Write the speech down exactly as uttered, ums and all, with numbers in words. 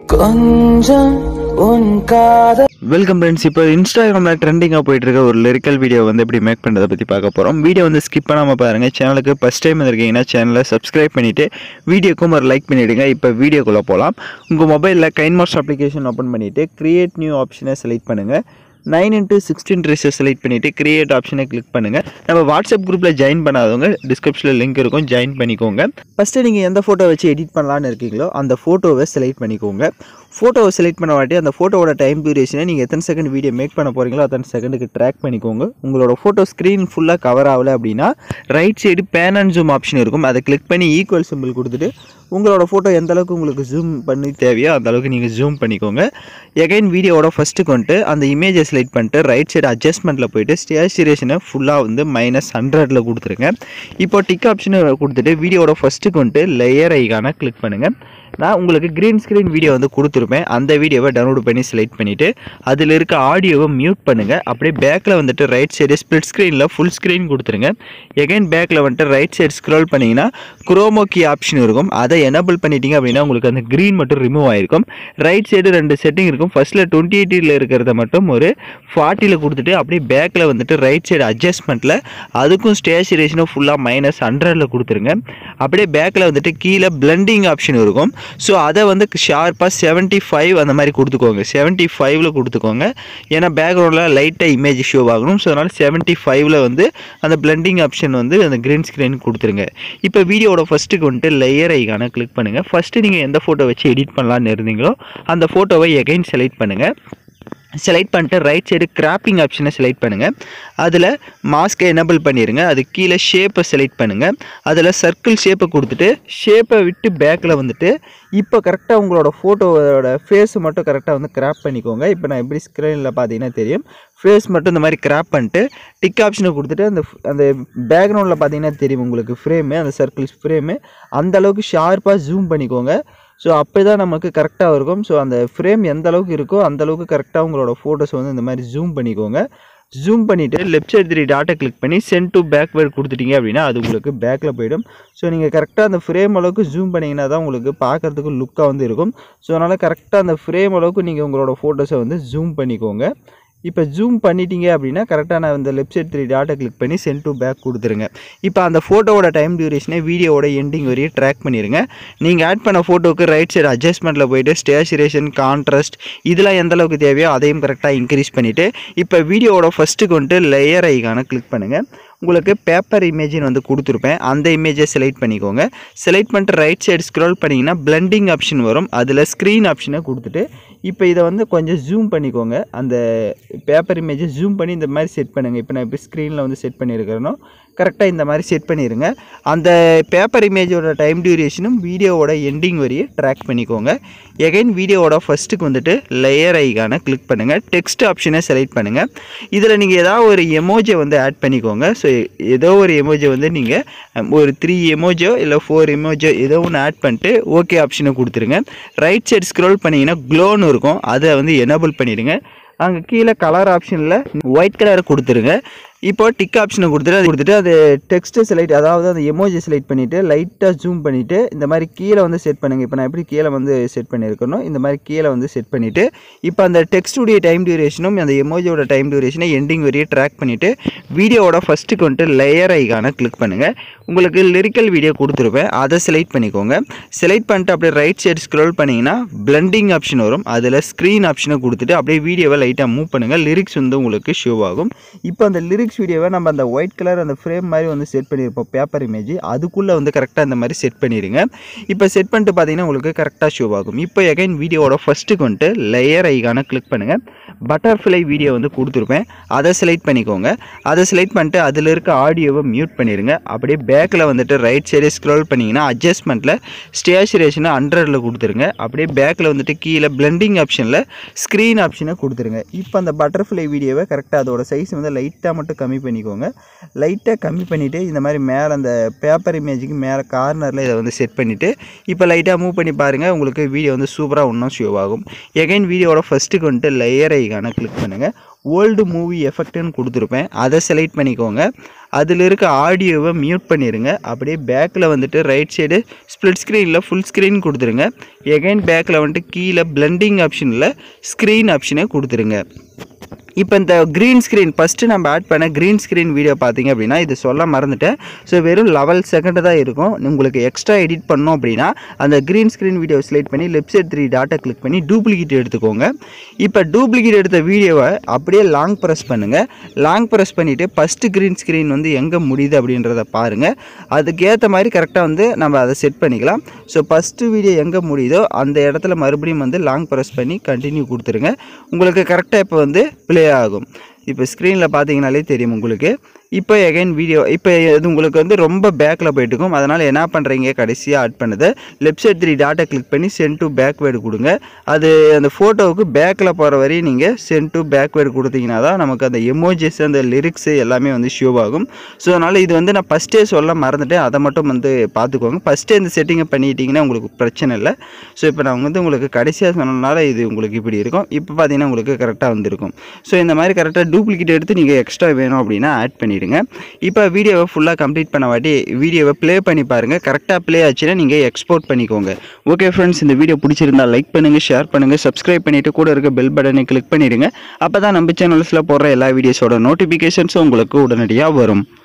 கொஞ்சம் உன் காதல். Welcome friends. இப்போ இன்ஸ்டாகிராமில் ட்ரெண்டிங்காக போயிட்டு இருக்க ஒரு லிரிக்கல் வீடியோ வந்து எப்படி மேக் பண்ணுறதை பற்றி பார்க்க போகிறோம். வீடியோ வந்து ஸ்கிப் பண்ணாமல் பாருங்கள். சேனலுக்கு ஃபஸ்ட் டைம் வந்திருக்கீங்கன்னா சேனலை சப்ஸ்கிரைப் பண்ணிவிட்டு வீடியோக்கும் ஒரு லைக் பண்ணிவிடுங்க. இப்போ வீடியோக்குள்ளே போகலாம். உங்கள் மொபைலில் கைன்மாஸ்டர் அப்ளிகேஷன் ஓப்பன் பண்ணிவிட்டு கிரியேட் நியூ ஆப்ஷனை செலக்ட் பண்ணுங்கள். நைன் இன்ட்டு சிக்ஸ்டீன் ட்ரெஸ்ஸை செலக்ட் பண்ணிவிட்டு கிரியேட் ஆப்ஷனை கிளிக் பண்ணுங்கள். நம்ம வாட்ஸ்அப் குரூப்பில் ஜாயின் பண்ணாதவங்க டிஸ்கிரிப்ஷனில் லிங்க் இருக்கும், ஜாயின் பண்ணிக்கோங்க. ஃபஸ்ட்டு நீங்கள் எந்த ஃபோட்டோ வச்சு எடிட் பண்ணலான்னு இருக்கீங்களோ அந்த ஃபோட்டோவை செலக்ட் பண்ணிக்கோங்க. ஃபோட்டோவை செலக்ட் பண்ண வாட்டி அந்த ஃபோட்டோவோட டைம் டியூரேஷனை நீங்கள் எத்தனை செகண்ட் வீடியோ மேக் பண்ண போகிறீங்களோ அத்தனை செகண்டுக்கு ட்ராக் பண்ணிக்கோங்க. உங்களோட ஃபோட்டோ ஸ்க்ரீன் ஃபுல்லாக கவர் ஆகலை அப்படின்னா right side pan and zoom option இருக்கும். அதை கிளிக் பண்ணி ஈக்குவல் சிம்பிள் கொடுத்துட்டு உங்களோட ஃபோட்டோ எந்த அளவுக்கு உங்களுக்கு ஜூம் பண்ணி தேவையோ அந்த அளவுக்கு நீங்கள் ஜூம் பண்ணிக்கோங்க. எகைன் வீடியோவோட ஃபஸ்ட்டு கொண்டு அந்த இமேஜை செலக்ட் பண்ணிட்டு ரைட் சைடு அட்ஜஸ்ட்மெண்ட்டில் போய்ட்டு ஸ்டேச்சுரேஷனை ஃபுல்லாக வந்து மைனஸ் ஹண்ட்ரடில் கொடுத்துருங்க. இப்போ டிக் ஆப்ஷனை கொடுத்துட்டு வீடியோவோட ஃபஸ்ட்டு கொண்டு லேயர் ஐகானை கிளிக் பண்ணுங்கள். நான் உங்களுக்கு க்ரீன் ஸ்க்ரீன் வீடியோ வந்து கொடுத்துருப்பேன். அந்த வீடியோவை டவுன்லோட் பண்ணி செலக்ட் பண்ணிவிட்டு அதில் இருக்க ஆடியோவை மியூட் பண்ணுங்கள். அப்படியே பேக்கில் வந்துட்டு ரைட் சைடு ஸ்ப்ளிட் ஸ்க்ரீனில் ஃபுல் ஸ்க்ரீன் கொடுத்துருங்க. எகைன் பேக்கில் வந்துட்டு ரைட் சைடு ஸ்க்ரோல் பண்ணிங்கன்னா குரோமோ கீ ஆப்ஷன் இருக்கும். அதை எனபிள் பண்ணிட்டீங்க அப்படின்னா உங்களுக்கு அந்த க்ரீன் மட்டும் ரிமூவ் ஆகிருக்கும். ரைட் சைடு ரெண்டு செட்டிங் இருக்கும். ஃபஸ்ட்டில் டுவெண்ட்டி எயிட்டில் இருக்கிறத மட்டும் ஒரு ஃபார்ட்டியில் கொடுத்துட்டு அப்படியே பேக்கில் வந்துட்டு ரைட் சைடு அட்ஜஸ்ட்மெண்ட்டில் அதுக்கும் ஸ்டேச்சுரேஷனும் ஃபுல்லாக மைனஸ் ஹண்ட்ரடில் கொடுத்துருங்க. அப்படியே பேக்கில் வந்துட்டு கீழே பிளண்டிங் ஆப்ஷன் இருக்கும். ஸோ அதை வந்து ஷார்ப்பாக செவன்ட்டி ஃபைவ் அந்த மாதிரி கொடுத்துக்கோங்க. செவன்ட்டி ஃபைவ்ல கொடுத்துக்கோங்க. ஏன்னா பேக்ரவுண்டில் லைட்டாக இமேஜ் ஷோ ஆகணும். ஸோ அதனால் செவன்ட்டி ஃபைவ்ல வந்து அந்த பிளண்டிங் ஆப்ஷன் வந்து அந்த க்ரீன் ஸ்க்ரீன் கொடுத்துருங்க. இப்போ வீடியோட ஃபஸ்ட்டுக்கு வந்துட்டு லேயர் ஐகானை கிளிக் பண்ணுங்கள். ஃபஸ்ட்டு நீங்கள் எந்த ஃபோட்டோ வச்சு எடிட் பண்ணலான்னு இருந்தீங்களோ அந்த ஃபோட்டோவை எகைன் செலக்ட் பண்ணுங்கள். செலக்ட் பண்ணிட்டு ரைட் சைடு கிராப்பிங் ஆப்ஷனை செலக்ட் பண்ணுங்கள். அதில் மாஸ்க்கை எனபிள் பண்ணிடுங்க. அது கீழே ஷேப்பை செலக்ட் பண்ணுங்கள். அதில் சர்க்கிள் ஷேப்பை கொடுத்துட்டு ஷேப்பை விட்டு பேக்கில் வந்துட்டு இப்போ கரெக்டாக உங்களோட ஃபோட்டோவோட ஃபேஸ் மட்டும் கரெக்டாக வந்து கிராப் பண்ணிக்கோங்க. இப்போ நான் எப்படி ஸ்க்ரீனில் பார்த்தீங்கன்னா தெரியும். ஃபேஸ் மட்டும் இந்த மாதிரி கிராப் பண்ணிட்டு டிக் ஆப்ஷனை கொடுத்துட்டு அந்த அந்த பேக்ரவுண்டில் பார்த்தீங்கன்னா தெரியும் உங்களுக்கு ஃப்ரேமு, அந்த சர்க்கிள் ஃப்ரேமு அந்தளவுக்கு ஷார்ப்பாக ஜூம் பண்ணிக்கோங்க. ஸோ அப்போ தான் நமக்கு கரெக்டாக இருக்கும். ஸோ அந்த ஃப்ரேம் எந்த அளவுக்கு இருக்கோ அந்தளவுக்கு கரெக்டாக உங்களோட ஃபோட்டோஸ் வந்து இந்த மாதிரி ஜூம் பண்ணிக்கோங்க. ஜூம் பண்ணிவிட்டு லெஃப்ட் சைடு த்ரீ டாட்டை கிளிக் பண்ணி சென்ட் டு பேக்வேர்ட் கொடுத்துட்டீங்க அப்படின்னா அது உங்களுக்கு பேக்கில் போயிடும். ஸோ நீங்கள் கரெக்டாக அந்த ஃப்ரேம் அளவுக்கு ஜூம் பண்ணிங்கன்னா தான் உங்களுக்கு பார்க்குறதுக்கு லுக்காக வந்து இருக்கும். ஸோ அதனால் கரெக்டாக அந்த ஃப்ரேம் அளவுக்கு நீங்கள் உங்களோட ஃபோட்டோஸை வந்து ஜூம் பண்ணிக்கோங்க. இப்போ ஜூம் பண்ணிட்டீங்க அப்படின்னா கரெக்டாக நான் இந்த லெஃப்ட் சைட் த்ரீ டாட்டை கிளிக் பண்ணி சென்ட் டு பேக் கொடுத்துருங்க. இப்போ அந்த ஃபோட்டோவோட டைம் டியூரேஷனை வீடியோவோட எண்டிங் வரையும் ட்ராக் பண்ணிடுங்க. நீங்கள் ஆட் பண்ண ஃபோட்டோவுக்கு ரைட் சைடு அட்ஜஸ்ட்மெண்ட்டில் போய்ட்டு ஸ்டேச்சுரேஷன், கான்ட்ராஸ்ட் இதெல்லாம் எந்த அளவுக்கு தேவையோ அதையும் கரெக்டாக இன்க்ரீஸ் பண்ணிவிட்டு இப்போ வீடியோவோட ஃபஸ்ட்டுக்கு வந்துட்டு லேயர் ஐகானை கிளிக் பண்ணுங்கள். உங்களுக்கு பேப்பர் இமேஜின்னு வந்து கொடுத்துருப்பேன். அந்த இமேஜை செலக்ட் பண்ணிக்கோங்க. செலக்ட் பண்ணிட்டு ரைட் சைடு ஸ்க்ரோல் பண்ணிங்கன்னா பிளண்டிங் ஆப்ஷன் வரும். அதில் ஸ்க்ரீன் ஆப்ஷனை கொடுத்துட்டு இப்போ இதை வந்து கொஞ்சம் ஜூம் பண்ணிக்கோங்க. அந்த பேப்பர் இமேஜை ஜூம் பண்ணி இந்த மாதிரி செட் பண்ணுங்கள். இப்போ நான் இப்போ ஸ்க்ரீனில் வந்து செட் பண்ணியிருக்கிறேனோ கரெக்டாக இந்த மாதிரி செட் பண்ணிடுங்க. அந்த பேப்பர் இமேஜோட டைம் டியூரேஷனும் வீடியோவோட எண்டிங் வரையே ட்ராக் பண்ணிக்கோங்க. எகைன் வீடியோவோட ஃபஸ்ட்டுக்கு வந்துட்டு லேயர் ஐகானை கிளிக் பண்ணுங்கள். டெக்ஸ்ட் ஆப்ஷனை செலக்ட் பண்ணுங்கள். இதில் நீங்கள் ஏதாவது ஒரு எமோஜை வந்து ஆட் பண்ணிக்கோங்க. ஸோ ஏதோ ஒரு எமோஜை வந்து நீங்கள் ஒரு த்ரீ எமோஜோ இல்லை ஃபோர் எமோஜோ ஏதோ ஒன்று ஆட் பண்ணிட்டு ஓகே ஆப்ஷனை கொடுத்துருங்க. ரைட் சைடு ஸ்க்ரோல் பண்ணிங்கன்னா க்ளோன்னு இருக்கும். அதை வந்து எனபிள் பண்ணிவிடுங்க. அங்கே கீழே கலர் ஆப்ஷனில் ஒயிட் கலர் கொடுத்துருங்க. இப்போ டிக் ஆப்ஷனை கொடுத்துட்டு அது கொடுத்துட்டு அது டெக்ஸ்ட்டு செலக்ட் அதாவது அந்த எமோஜி செலக்ட் பண்ணிவிட்டு லைட்டாக ஜூம் பண்ணிவிட்டு இந்த மாதிரி கீழே வந்து செட் பண்ணுங்கள். இப்போ நான் எப்படி கீழே வந்து செட் பண்ணியிருக்கணும் இந்த மாதிரி கீழே வந்து செட் பண்ணிவிட்டு இப்போ அந்த டெக்ஸ்டுடைய டைம் டியூரேஷனும் அந்த எமோஜியோட டைம் டியூரேஷனை எண்டிங் வரையே ட்ராக் பண்ணிவிட்டு வீடியோவோட ஃபஸ்ட்டுக்கு வந்துட்டு லேயர் ஐகானை கிளிக் பண்ணுங்கள். உங்களுக்கு லிரிக்கல் வீடியோ கொடுத்துருப்பேன். அதை செலக்ட் பண்ணிக்கோங்க. செலக்ட் பண்ணிட்டு அப்படியே ரைட் சைடு ஸ்க்ரோல் பண்ணிங்கன்னா பிளண்டிங் ஆப்ஷன் வரும். அதில் ஸ்க்ரீன் ஆப்ஷனை கொடுத்துட்டு அப்படியே வீடியோவை லைட்டாக மூவ் பண்ணுங்கள். லிரிக்ஸ் வந்து உங்களுக்கு ஷோ ஆகும். இப்போ அந்த லிரிக்ஸ் வீடியோவை நம்ம அந்த ஒயிட் கலர் அந்த ஃப்ரேம் மாதிரி வந்து செட் பண்ணியிருப்போம் பேப்பர் இமேஜ் அதுக்குள்ளே வந்து கரெக்டாக இந்த மாதிரி செட் பண்ணிடுங்க. இப்போ செட் பண்ணிட்டு பார்த்தீங்கன்னா உங்களுக்கு கரெக்டாக ஷோ ஆகும். இப்போ எகைன் வீடியோவோட ஃபஸ்ட்டுக்கு வந்துட்டு லேயர் ஐகானை கிளிக் பண்ணுங்கள். பட்டர்ஃப்ளை வீடியோ வந்து கொடுத்துருப்பேன். அதை செலக்ட் பண்ணிக்கோங்க. அதை செலக்ட் பண்ணிட்டு அதில் இருக்க ஆடியோவை மியூட் பண்ணிடுங்க. அப்படியே பேக்கில் வந்துட்டு ரைட் சைடு ஸ்க்ரோல் பண்ணிங்கன்னா அட்ஜஸ்ட்மெண்ட்டில் ஸ்டேச்சுரேஷனை ஹண்ட்ரடில் கொடுத்துருங்க. அப்படியே பேக்கில் வந்துட்டு கீழே பிளண்டிங் ஆப்ஷனில் ஸ்க்ரீன் ஆப்ஷனை கொடுத்துருங்க. இப்போ அந்த பட்டர்ஃப்ளை வீடியோவை கரெக்டாக அதோட சைஸ் வந்து லைட்டாக மட்டும் கம்மி பண்ணிக்கோங்க. லைட்டாக கம்மி பண்ணிவிட்டு இந்த மாதிரி மேலே அந்த பேப்பர் இமேஜுக்கு மேலே கார்னரில் இதை வந்து செட் பண்ணிவிட்டு இப்போ லைட்டாக மூவ் பண்ணி பாருங்கள். உங்களுக்கு வீடியோ வந்து சூப்பராக இன்னும் ஷோ ஆகும். எகைன் வீடியோவோட ஃபஸ்ட்டுக்கு வந்துட்டு லேயர் ஐகானை கிளிக் பண்ணுங்கள். ஓல்டு மூவி எஃபெக்ட்னு கொடுத்துருப்பேன், அதை செலக்ட் பண்ணிக்கோங்க. அதில் இருக்க ஆடியோவை மியூட் பண்ணிடுங்க. அப்படியே பேக்கில் வந்துட்டு ரைட் சைடு ஸ்ப்ளிட் ஸ்க்ரீனில் ஃபுல் ஸ்க்ரீன் கொடுத்துருங்க. எகைன் பேக்கில் வந்துட்டு கீழே பிளெண்டிங் ஆப்ஷனில் ஸ்க்ரீன் ஆப்ஷனை கொடுத்துருங்க. இப்போ இந்த க்ரீன் ஸ்க்ரீன் ஃபஸ்ட்டு நம்ம ஆட் பண்ண க்ரீன் ஸ்க்ரீன் வீடியோ பார்த்தீங்க அப்படின்னா இது சொல்ல மறந்துட்டேன். ஸோ வெறும் லெவல் செகண்ட் தான் இருக்கும். உங்களுக்கு எக்ஸ்ட்ரா எடிட் பண்ணோம் அப்படின்னா அந்த க்ரீன் ஸ்க்ரீன் வீடியோ செலக்ட் பண்ணி லெஃப்ட் சைட் த்ரீ டாட்டா கிளிக் பண்ணி டூப்ளிகேட் எடுத்துக்கோங்க. இப்போ டூப்ளிகேட் எடுத்த வீடியோவை அப்படியே லாங் ப்ரெஸ் பண்ணுங்கள். லாங் ப்ரெஸ் பண்ணிவிட்டு ஃபஸ்ட்டு க்ரீன் ஸ்க்ரீன் வந்து எங்கே முடியுது அப்படின்றத பாருங்கள். அதுக்கேற்ற மாதிரி கரெக்டாக வந்து நம்ம அதை செட் பண்ணிக்கலாம். ஸோ ஃபஸ்ட்டு வீடியோ எங்கே முடியுதோ அந்த இடத்துல மறுபடியும் வந்து லாங் ப்ரெஸ் பண்ணி கண்டினியூ கொடுத்துருங்க. உங்களுக்கு கரெக்டாக இப்போ வந்து ப்ளே ஆகும். இப்போ ஸ்க்ரீனில் பார்த்தீங்கனாலே தெரியும் உங்களுக்கு. இப்போ எகைன் வீடியோ இப்போ இது உங்களுக்கு வந்து ரொம்ப பேக்கில் போயிட்டுருக்கும். அதனால் என்ன பண்ணுறீங்க, கடைசியாக ஆட் பண்ணுது லெஃப்ட் சைட் த்ரீ டாட்டா கிளிக் பண்ணி சென்ட் டு பேக்வேர்டு கொடுங்க. அது அந்த ஃபோட்டோவுக்கு பேக்கில் போகிற வரையும் நீங்கள் சென்ட் டு பேக்வேர்டு கொடுத்தீங்கன்னா தான் நமக்கு அந்த எமோஜிஸ் அந்த லிரிக்ஸு எல்லாமே வந்து ஷோ ஆகும். ஸோ அதனால் இது வந்து நான் ஃபஸ்ட்டே சொல்ல மறந்துட்டேன், அதை மட்டும் வந்து பார்த்துக்கோங்க. ஃபஸ்ட்டே இந்த செட்டிங்கை பண்ணிட்டீங்கன்னா உங்களுக்கு பிரச்சனை இல்லை. ஸோ இப்போ நான் வந்து உங்களுக்கு கடைசியாக சொன்னதுனால இது உங்களுக்கு இப்படி இருக்கும். இப்போ பார்த்தீங்கன்னா உங்களுக்கு கரெக்டாக வந்துருக்கும். ஸோ இந்த மாதிரி கரெக்டாக டூப்ளிகேட் எடுத்து நீங்கள் எக்ஸ்ட்ரா வேணும் அப்படின்னா ஆட் பண்ணிவிடுங்க. இப்போ வீடியோவை ஃபுல்லாக கம்ப்ளீட் பண்ண வாட்டி வீடியோவை ப்ளே பண்ணி பாருங்கள். கரெக்டாக ப்ளே ஆச்சுன்னா நீங்கள் எக்ஸ்போர்ட் பண்ணிக்கோங்க. ஓகே ஃப்ரெண்ட்ஸ், இந்த வீடியோ பிடிச்சிருந்தா லைக் பண்ணுங்கள், ஷேர் பண்ணுங்கள், சப்ஸ்கிரைப் பண்ணிவிட்டு கூட இருக்க பெல் பட்டனை கிளிக் பண்ணிடுங்க. அப்போ தான் நம்ம சேனல்ஸில் போடுற எல்லா வீடியோஸோட நோட்டிஃபிகேஷன்ஸும் உங்களுக்கு உடனடியாக வரும்.